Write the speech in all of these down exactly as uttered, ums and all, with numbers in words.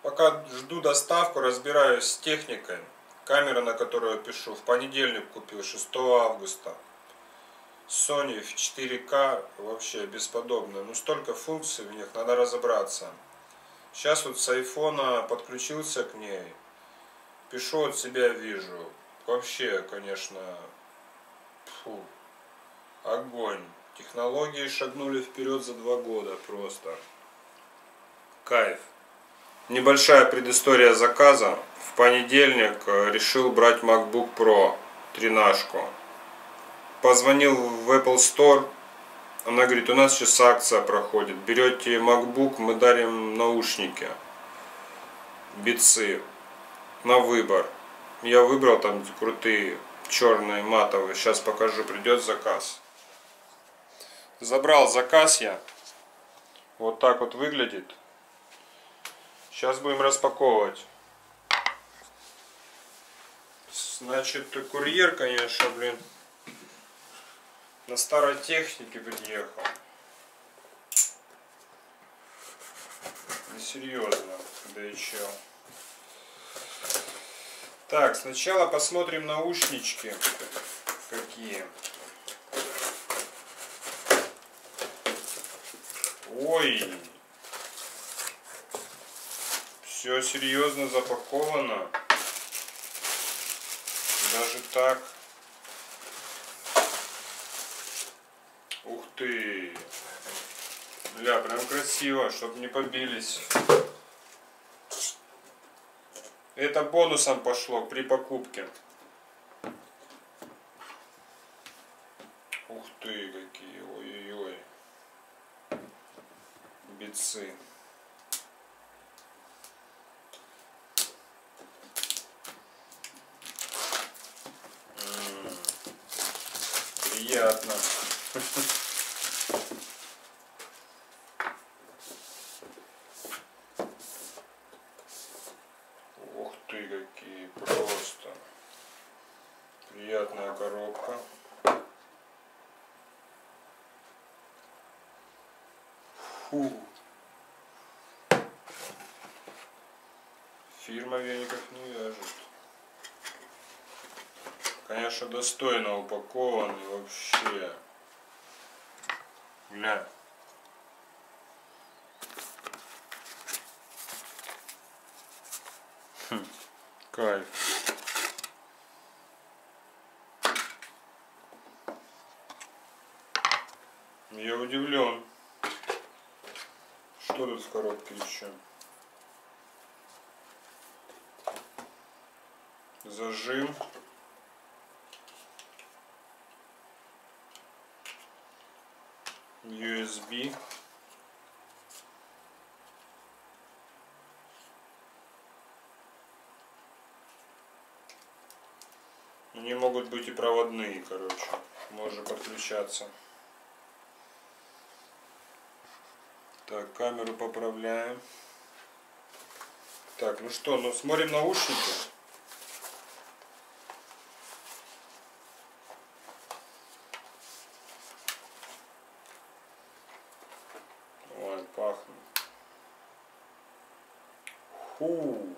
Пока жду доставку, разбираюсь с техникой. Камера, на которую я пишу, в понедельник купил, шестого августа. Sony в четыре ка, вообще бесподобно. Ну столько функций в них, надо разобраться. Сейчас вот с айфона подключился к ней. Пишу от себя, вижу. Вообще, конечно, фу, огонь. Технологии шагнули вперед за два года просто. Кайф. Небольшая предыстория заказа. В понедельник решил брать MacBook Pro тринашку. Позвонил в Apple Store. Она говорит, у нас сейчас акция проходит. Берете MacBook, мы дарим наушники. Beats на выбор. Я выбрал там крутые, черные, матовые. Сейчас покажу, придет заказ. Забрал заказ я. Вот так вот выглядит. Сейчас будем распаковывать. Значит, курьер, конечно, блин, на старой технике приехал. Несерьезно, да и чё. Так, сначала посмотрим наушнички какие. Ой, все серьезно запаковано. Даже так. Ух ты. Бля, прям красиво, чтобы не побились. Это бонусом пошло при покупке. Ух ты, какие. Ой-ой-ой. Битсы. М-м-м. Приятно. Ух ты, какие просто. Приятная коробка. Фу. Фирма веников не вяжет. Конечно, достойно упакован вообще. Гля. Хм, кайф. Я удивлен. Что тут в коробке еще? Зажим. ю эс би. Они могут быть и проводные, короче. Можно подключаться. Так, камеру поправляем. Так, ну что, ну смотрим наушники. Ой, пахнет. Фу.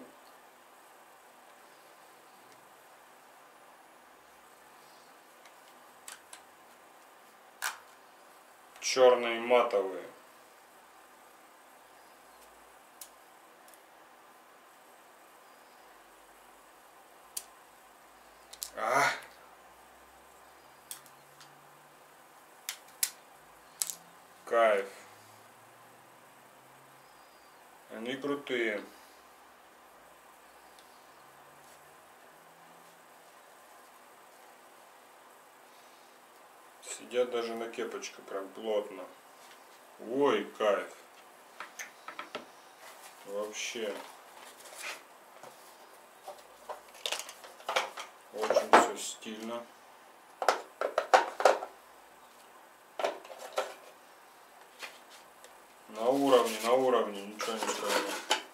Черные матовые. А. Кайф. Они крутые. Сидят даже на кепочке прям плотно. Ой, кайф. Вообще. Очень все стильно. На уровне, на уровне, ничего не скажу.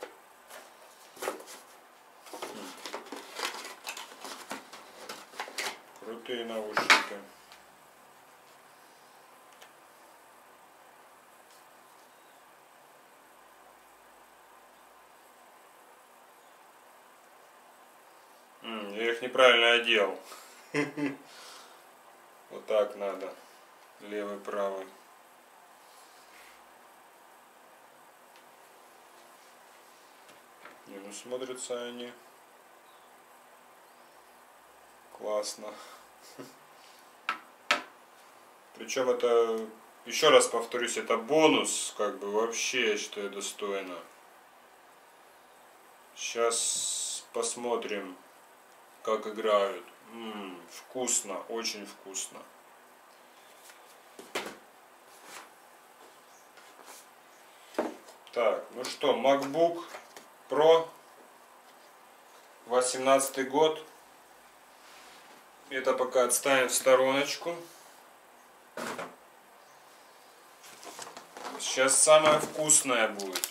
Крутые наушники. Я их неправильно одел. Вот так надо. Левый, правый. Не, ну смотрятся они классно. Причем это, еще раз повторюсь, это бонус, как бы вообще, я считаю, достойно. Сейчас посмотрим, как играют. М-м, вкусно, очень вкусно. Так, ну что, MacBook Pro, восемнадцатый год. Это пока отставим в стороночку. Сейчас самое вкусное будет.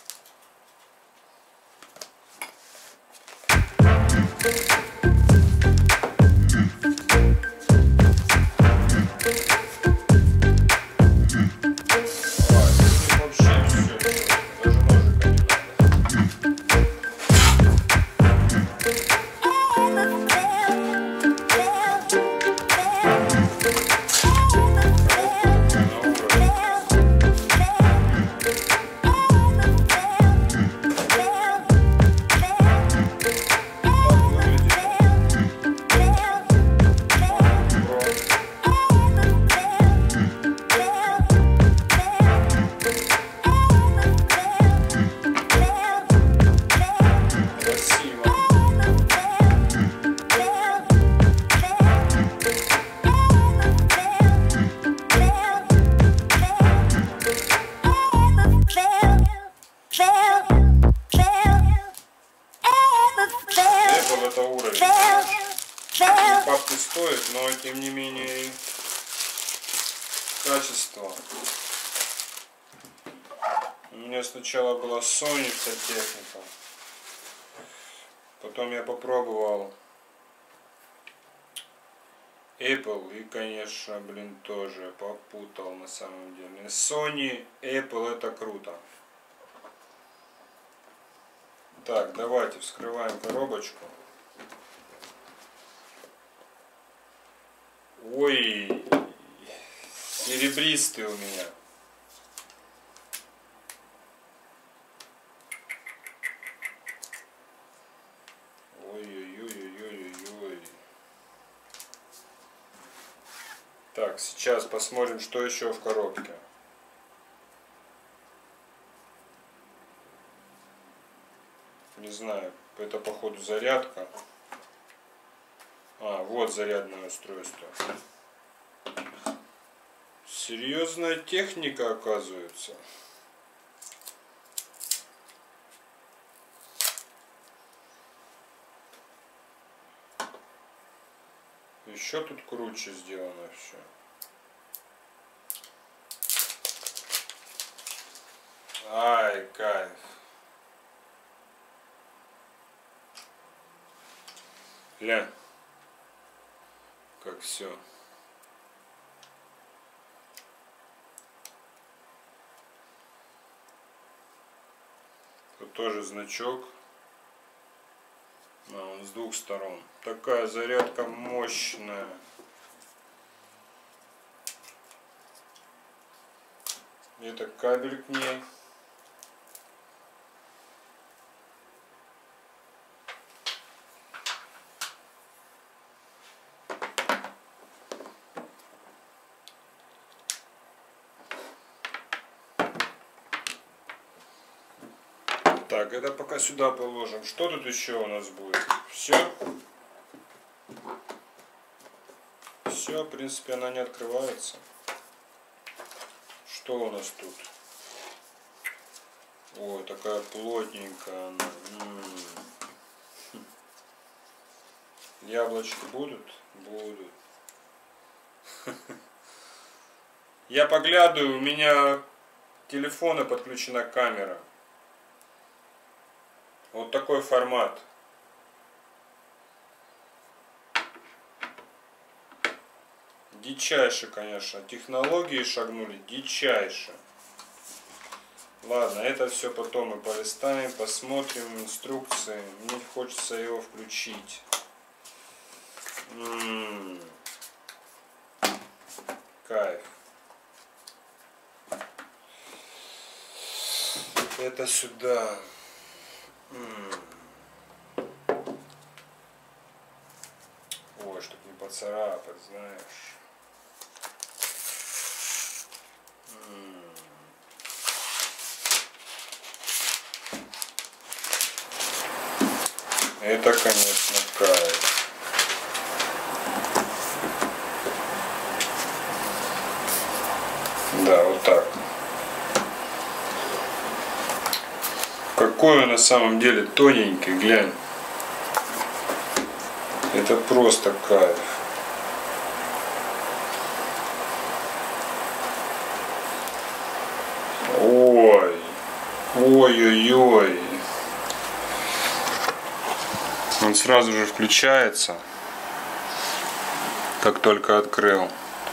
Это уровень. Пап не стоит, но тем не менее качество. У меня сначала была Sony вся техника. Потом я попробовал Apple и, конечно, блин, тоже попутал на самом деле. Sony, Apple — это круто. Так, давайте вскрываем коробочку. Ой, серебристый у меня. Ой-ой-ой-ой-ой-ой. Так, сейчас посмотрим, что еще в коробке. Не знаю, это походу зарядка. А, вот зарядное устройство. Серьезная техника, оказывается. Еще тут круче сделано все. Ай, кайф. Ля. Как все. Тут тоже значок. А, он с двух сторон. Такая зарядка мощная. Это кабель к ней. Так, это пока сюда положим. Что тут еще у нас будет? Все. Все, в принципе, она не открывается. Что у нас тут? Ой, такая плотненькая она. М-м-м. Яблочки будут? Будут. Я поглядываю, у меня к телефону подключена камера. Вот такой формат. Дичайше, конечно. Технологии шагнули дичайше. Ладно, это все потом мы полистаем, посмотрим инструкции. Мне хочется его включить. М-м-м. Кайф. Это сюда. М-м. Ой, чтоб не поцарапать, знаешь. М-м. Это, конечно, кайф. Да, вот так. Какой он на самом деле тоненький, глянь. Это просто кайф. Ой. Ой-ой-ой. Он сразу же включается, как только открыл.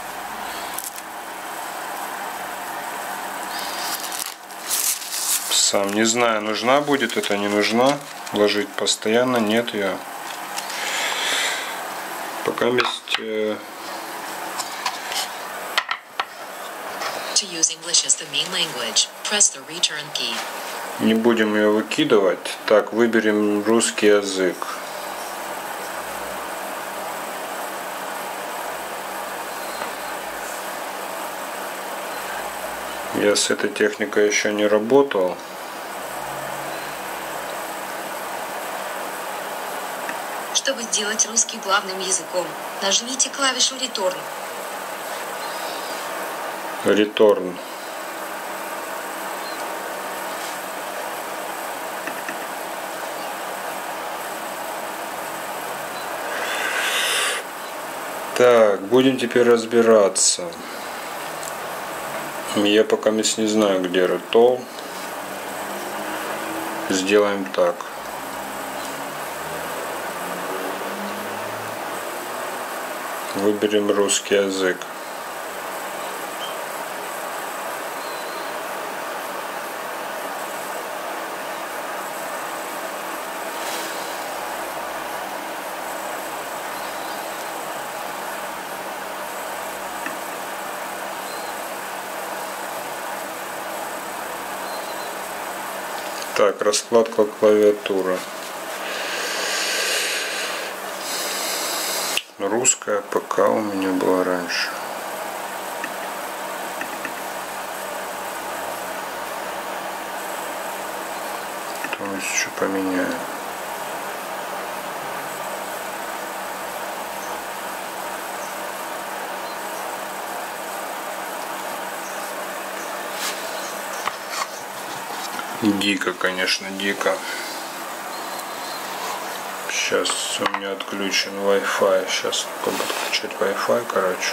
Сам не знаю, нужна будет это, не нужна. Ложить постоянно, нет ее. Пока есть... Э... Не будем ее выкидывать. Так, выберем русский язык. Я с этой техникой еще не работал. Чтобы сделать русский главным языком, нажмите клавишу Return. Return. Так, будем теперь разбираться. Я пока не знаю, где Return. Сделаем так. Выберем русский язык. Так, раскладка клавиатуры. Русская ПК у меня была раньше. Потом еще поменяю. Дико, конечно, дико. Сейчас у меня отключен Wi-Fi. Сейчас буду подключать Wi-Fi, короче.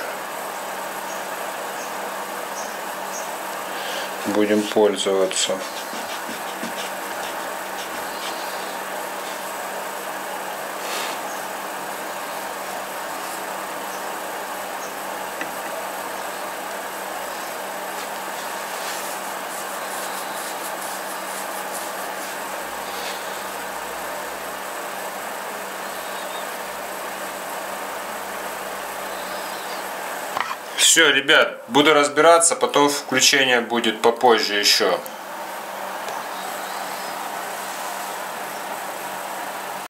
Будем пользоваться. Все, ребят, буду разбираться, потом включение будет попозже еще.